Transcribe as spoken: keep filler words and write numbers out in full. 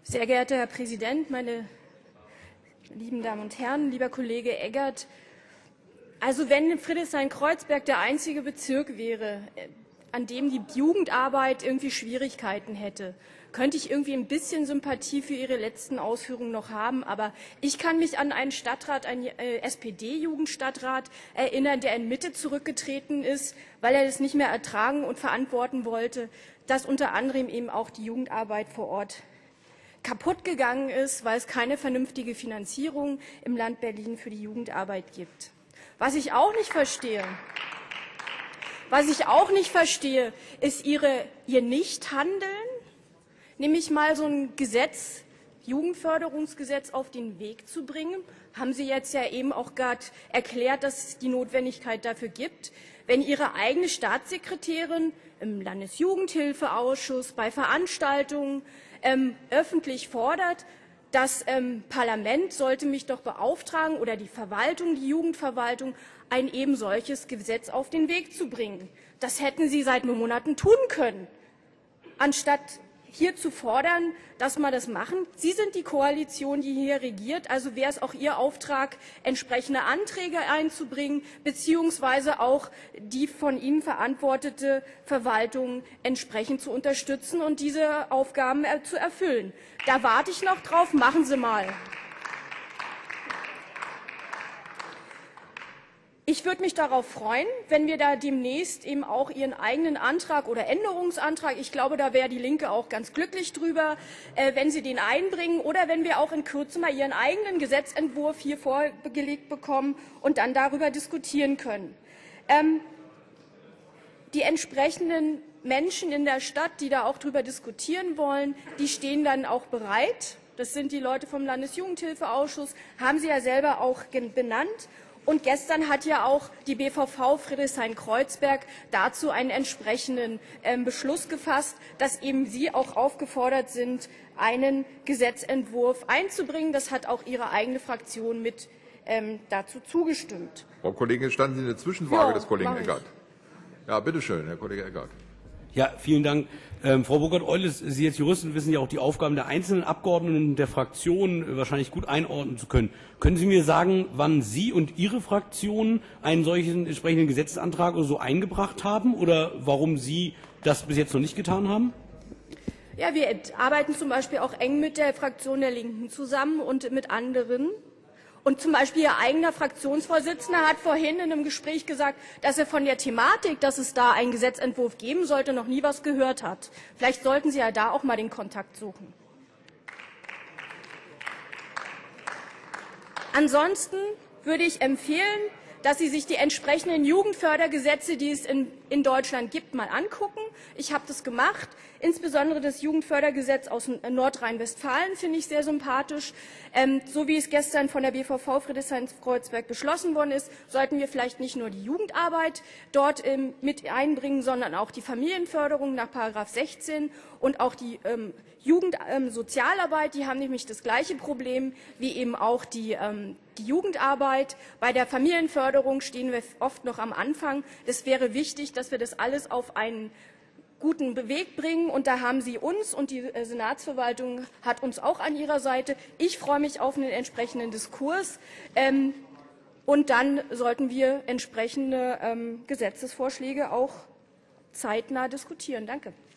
Sehr geehrter Herr Präsident, meine lieben Damen und Herren, lieber Kollege Eggert! Also wenn Friedrichshain-Kreuzberg der einzige Bezirk wäre, an dem die Jugendarbeit irgendwie Schwierigkeiten hätte, könnte ich irgendwie ein bisschen Sympathie für Ihre letzten Ausführungen noch haben. Aber ich kann mich an einen Stadtrat, einen S P D-Jugendstadtrat erinnern, der in Mitte zurückgetreten ist, weil er das nicht mehr ertragen und verantworten wollte, dass unter anderem eben auch die Jugendarbeit vor Ort kaputt gegangen ist, weil es keine vernünftige Finanzierung im Land Berlin für die Jugendarbeit gibt. Was ich auch nicht verstehe, was ich auch nicht verstehe, ist ihre, ihr Nichthandeln, nämlich mal so ein Gesetz, Jugendförderungsgesetz auf den Weg zu bringen. Haben Sie jetzt ja eben auch gerade erklärt, dass es die Notwendigkeit dafür gibt. Wenn Ihre eigene Staatssekretärin im Landesjugendhilfeausschuss bei Veranstaltungen ähm, öffentlich fordert, das ähm, Parlament sollte mich doch beauftragen oder die Verwaltung, die Jugendverwaltung, ein eben solches Gesetz auf den Weg zu bringen. Das hätten Sie seit Monaten tun können, anstatt hier zu fordern, dass wir das machen. Sie sind die Koalition, die hier regiert, also wäre es auch Ihr Auftrag, entsprechende Anträge einzubringen, beziehungsweise auch die von Ihnen verantwortete Verwaltung entsprechend zu unterstützen und diese Aufgaben zu erfüllen. Da warte ich noch drauf, machen Sie mal. Ich würde mich darauf freuen, wenn wir da demnächst eben auch Ihren eigenen Antrag oder Änderungsantrag, ich glaube, da wäre die Linke auch ganz glücklich drüber, äh, wenn Sie den einbringen oder wenn wir auch in Kürze mal Ihren eigenen Gesetzentwurf hier vorgelegt bekommen und dann darüber diskutieren können. Ähm, die entsprechenden Menschen in der Stadt, die da auch darüber diskutieren wollen, die stehen dann auch bereit. Das sind die Leute vom Landesjugendhilfeausschuss, haben Sie ja selber auch benannt. Und gestern hat ja auch die B V V Friedrichshain-Kreuzberg dazu einen entsprechenden ähm, Beschluss gefasst, dass eben Sie auch aufgefordert sind, einen Gesetzentwurf einzubringen. Das hat auch Ihre eigene Fraktion mit ähm, dazu zugestimmt. Frau Kollegin, standen Sie in der Zwischenfrage ja, des Kollegen Eggert? Ja, bitteschön, Herr Kollege Eggert. Ja, vielen Dank. Ähm, Frau Burkhardt-Eulitz, Sie als Juristin wissen ja auch die Aufgaben der einzelnen Abgeordneten der Fraktionen wahrscheinlich gut einordnen zu können. Können Sie mir sagen, wann Sie und Ihre Fraktion einen solchen entsprechenden Gesetzesantrag oder so eingebracht haben oder warum Sie das bis jetzt noch nicht getan haben? Ja, wir arbeiten zum Beispiel auch eng mit der Fraktion der Linken zusammen und mit anderen. Und zum Beispiel Ihr eigener Fraktionsvorsitzender hat vorhin in einem Gespräch gesagt, dass er von der Thematik, dass es da einen Gesetzentwurf geben sollte, noch nie was gehört hat. Vielleicht sollten Sie ja da auch mal den Kontakt suchen. Ansonsten würde ich empfehlen, dass Sie sich die entsprechenden Jugendfördergesetze, die es in, in Deutschland gibt, mal angucken. Ich habe das gemacht. Insbesondere das Jugendfördergesetz aus Nordrhein-Westfalen finde ich sehr sympathisch. Ähm, so wie es gestern von der B V V Friedrichshain-Kreuzberg beschlossen worden ist, sollten wir vielleicht nicht nur die Jugendarbeit dort ähm, mit einbringen, sondern auch die Familienförderung nach Paragraph sechzehn und auch die ähm, Jugendsozialarbeit. Ähm, die haben nämlich das gleiche Problem wie eben auch die, ähm, die Jugendarbeit. Bei der Familienförderung stehen wir oft noch am Anfang. Es wäre wichtig, dass wir das alles auf einen guten Weg bringen. Und da haben Sie uns und die Senatsverwaltung hat uns auch an ihrer Seite. Ich freue mich auf einen entsprechenden Diskurs. Ähm, und dann sollten wir entsprechende ähm, Gesetzesvorschläge auch zeitnah diskutieren. Danke.